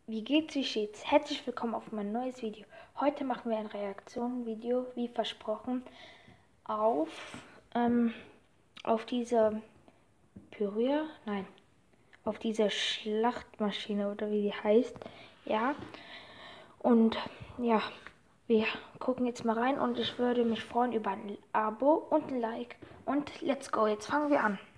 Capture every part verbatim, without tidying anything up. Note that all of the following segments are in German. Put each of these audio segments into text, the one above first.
Wie geht's, wie steht's? Herzlich willkommen auf mein neues Video. Heute machen wir ein Reaktion-Video, wie versprochen, auf, ähm, auf diese Pyrrhia, nein, auf diese Schlachtmaschine oder wie die heißt, ja. Und ja, wir gucken jetzt mal rein und ich würde mich freuen über ein Abo und ein Like. Und let's go, jetzt fangen wir an.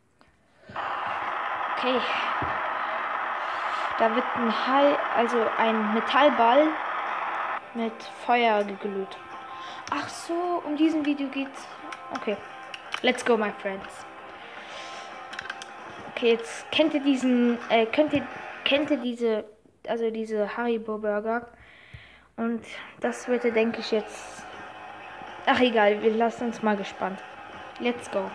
Okay. Da wird ein Hai, also ein Metallball mit Feuer geglüht. Ach so, um diesen Video geht's. Okay, let's go, my friends. Okay, jetzt kennt ihr diesen, äh, kennt ihr, kennt ihr diese, also diese Haribo Burger. Und das wird, denke ich, jetzt. Ach egal, wir lassen uns mal gespannt. Let's go.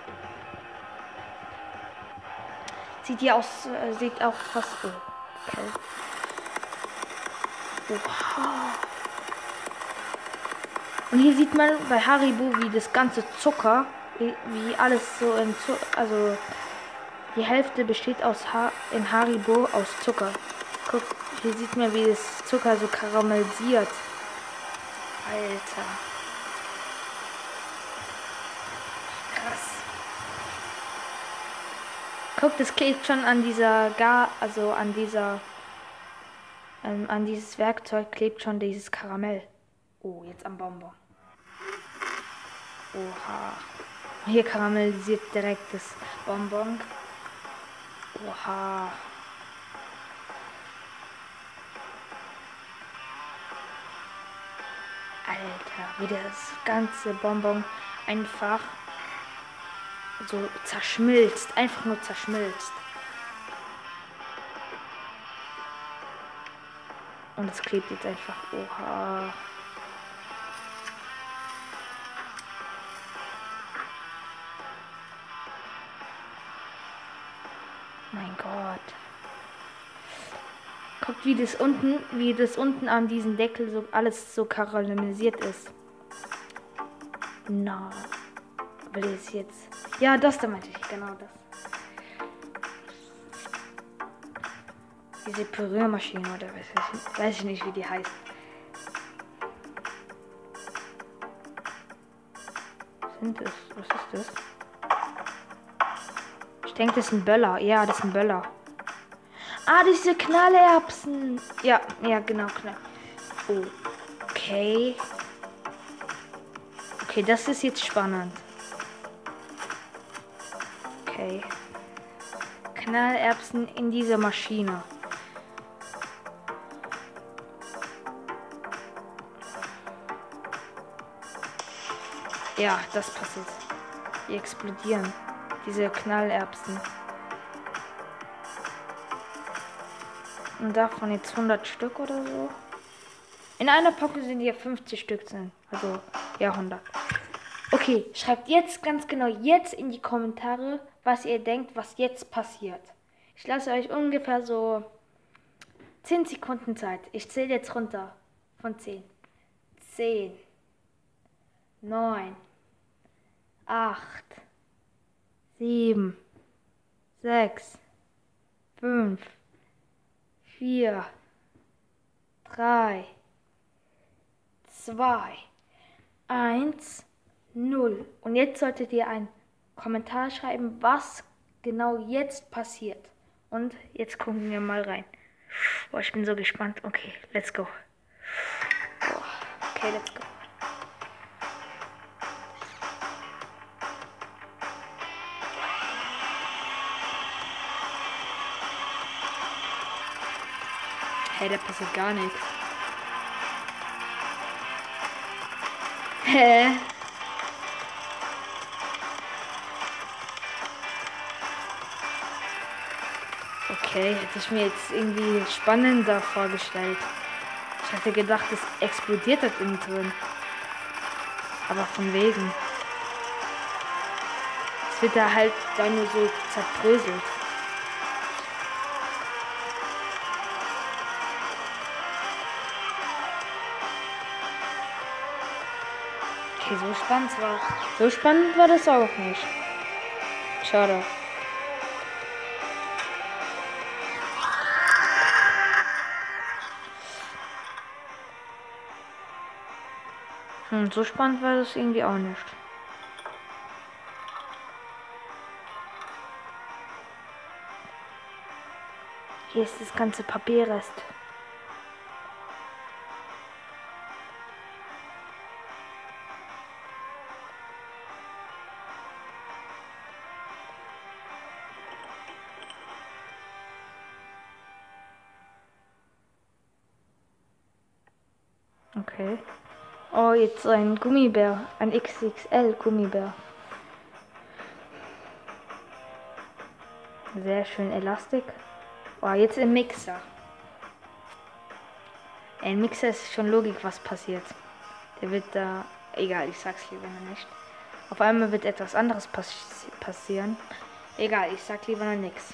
Sieht ja aus, äh, sieht auch fast so. Okay. Oha. Und hier sieht man bei Haribo, wie das ganze Zucker, wie, wie alles so in Zucker, also die Hälfte besteht aus ha in Haribo aus Zucker. Guck, hier sieht man, wie das Zucker so karamellisiert. Alter. Krass. Guck, das klebt schon an dieser Gar, also an dieser, ähm, an dieses Werkzeug klebt schon dieses Karamell. Oh, jetzt am Bonbon. Oha. Hier karamellisiert direkt das Bonbon. Oha. Alter, wie das ganze Bonbon einfach so zerschmilzt. Einfach nur zerschmilzt. Und es klebt jetzt einfach. Oha. Mein Gott. Guckt, wie das unten, wie das unten an diesem Deckel so alles so karamellisiert ist. Na. Will ich jetzt. Ja, das da meinte ich, genau das. Diese Püriermaschine oder weiß ich, weiß ich nicht, wie die heißt. Was sind das? Was ist das? Ich denke, das ist ein Böller. Ja, das ist ein Böller. Ah, diese Knallerbsen. Ja, ja, genau, Knall. Okay. Okay, das ist jetzt spannend. Okay. Knallerbsen in dieser Maschine. Ja, das passiert. Die explodieren. Diese Knallerbsen. Und davon jetzt hundert Stück oder so. In einer Packung sind ja fünfzig Stück drin. Also, ja, hundert. Okay, schreibt jetzt ganz genau jetzt in die Kommentare, was ihr denkt, was jetzt passiert. Ich lasse euch ungefähr so zehn Sekunden Zeit. Ich zähle jetzt runter von zehn. zehn. neun. acht. sieben. sechs. fünf. vier. drei. zwei. eins. null. Und jetzt solltet ihr einen Kommentar schreiben, was genau jetzt passiert. Und jetzt gucken wir mal rein. Boah, ich bin so gespannt. Okay, let's go. Boah, okay, let's go. Hey, da passiert gar nichts. Hä? Okay, hätte ich mir jetzt irgendwie spannender vorgestellt. Ich hatte gedacht, es explodiert das innen drin. Aber von wegen. Es wird da halt dann nur so zerbröselt. Okay, so spannend war. So spannend war das auch nicht. Schade. Hm, so spannend war das irgendwie auch nicht. Hier ist das ganze Papierrest. Okay. Oh, jetzt so ein Gummibär. Ein X X L Gummibär. Sehr schön Elastik. Oh, jetzt im Mixer. Ein Mixer ist schon Logik, was passiert. Der wird da... Egal, ich sag's lieber noch nicht. Auf einmal wird etwas anderes pass passieren. Egal, ich sag lieber noch nichts.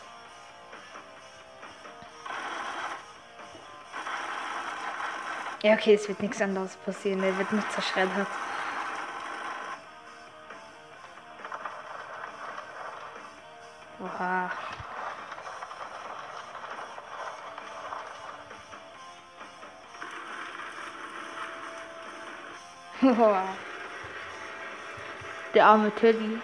Ja, okay, es wird nichts anderes passieren. Der wird nicht zerschreddert. Oha. Oha. Der arme Teddy.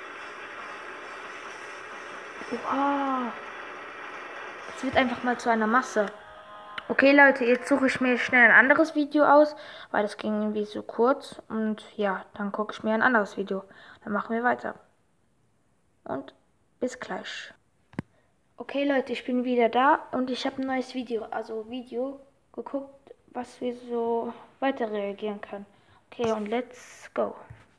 Oha. Es wird einfach mal zu einer Masse. Okay, Leute, jetzt suche ich mir schnell ein anderes Video aus, weil das ging irgendwie so kurz. Und ja, dann gucke ich mir ein anderes Video. Dann machen wir weiter. Und bis gleich. Okay, Leute, ich bin wieder da und ich habe ein neues Video, also Video geguckt, was wir so weiter reagieren können. Okay, und let's go.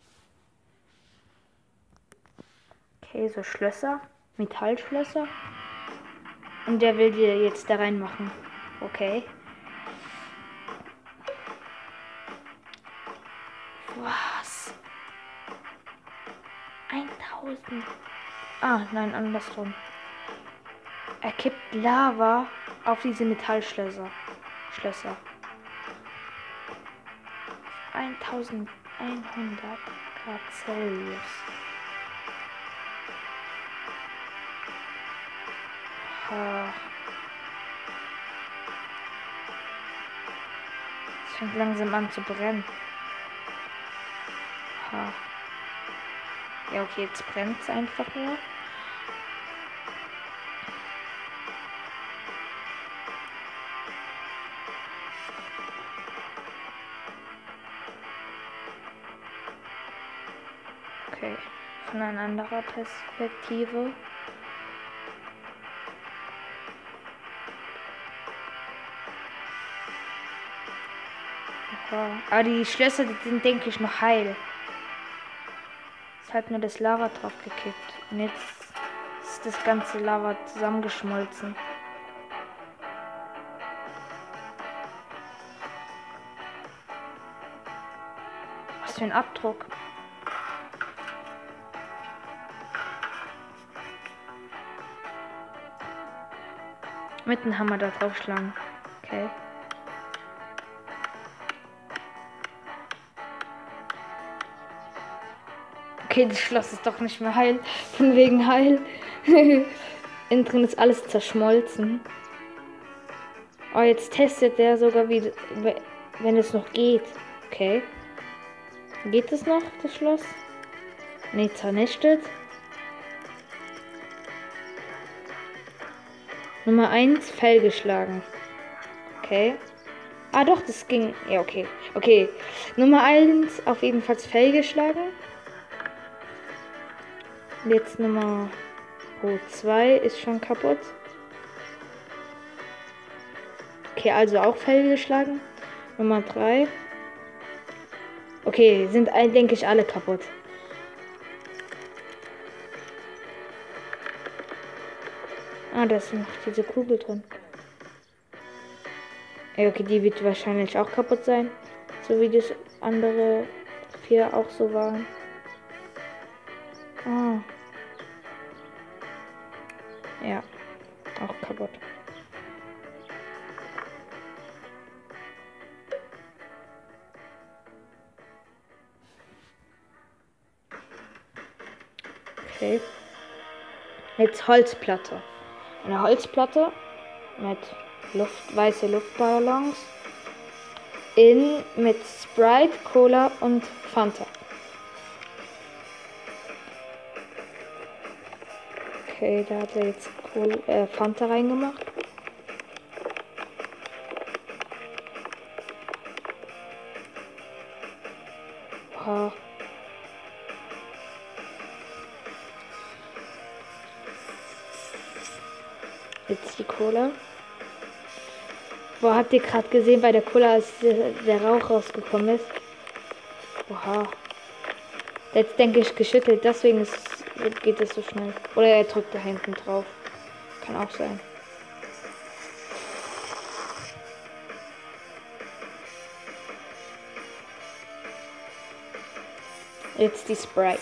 Okay, so Schlösser, Metallschlösser. Und der will die jetzt da reinmachen. Okay. Was? eintausend. Ah, nein, andersrum. Er kippt Lava auf diese Metallschlösser. Schlösser. eintausendeinhundert Grad Celsius. Ah. Es fängt langsam an zu brennen. Ha. Ja, okay, jetzt brennt es einfach nur. Okay, von einer anderen Perspektive. Aber die Schlösser, die sind, denke ich, noch heil. Es hat nur das Lava drauf gekippt. Und jetzt ist das ganze Lava zusammengeschmolzen. Was für ein Abdruck. Mit dem Hammer da drauf schlagen. Okay. Okay, das Schloss ist doch nicht mehr heil. Von wegen heil. Innen drin ist alles zerschmolzen. Oh, jetzt testet der sogar, wie, wenn es noch geht. Okay. Geht es noch, das Schloss? Ne, zernistet. Nummer eins, fehlgeschlagen. Okay. Ah, doch, das ging. Ja, okay. Okay. Nummer eins, auf jeden Fall fehlgeschlagen. Jetzt Nummer zwei ist schon kaputt. Okay, also auch fehlgeschlagen. Nummer drei. Okay, sind, denke ich, alle kaputt. Ah, da ist noch diese Kugel drin. Ja, okay, die wird wahrscheinlich auch kaputt sein. So wie das andere vier auch so waren. Ah. Ja, auch kaputt. Okay. Jetzt Holzplatte. Eine Holzplatte mit Luft, weiße Luftballons. in mit Sprite, Cola und Fanta. Okay, da hat er jetzt Cola, äh, Fanta reingemacht. Wow. Jetzt die Cola. Boah, habt ihr gerade gesehen bei der Cola, als der, der Rauch rausgekommen ist? Oha. Jetzt denke ich geschüttelt, deswegen ist, geht es so schnell. Oder er drückt da hinten drauf. Kann auch sein. Jetzt die Sprite.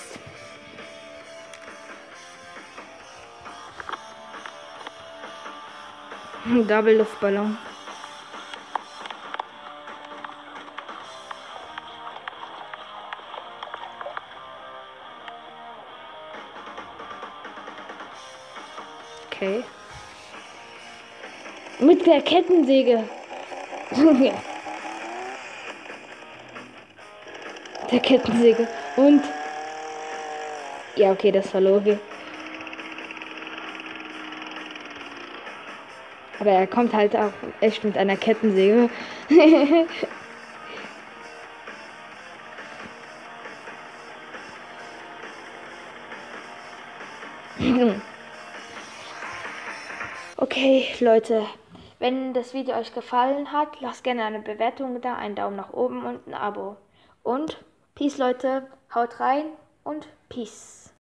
Double Luftballon. Okay. Mit der Kettensäge. Der Kettensäge. Und. Ja, okay, das war Logi. Aber er kommt halt auch echt mit einer Kettensäge. Okay, Leute. Wenn das Video euch gefallen hat, lasst gerne eine Bewertung da, einen Daumen nach oben und ein Abo. Und Peace, Leute. Haut rein und Peace.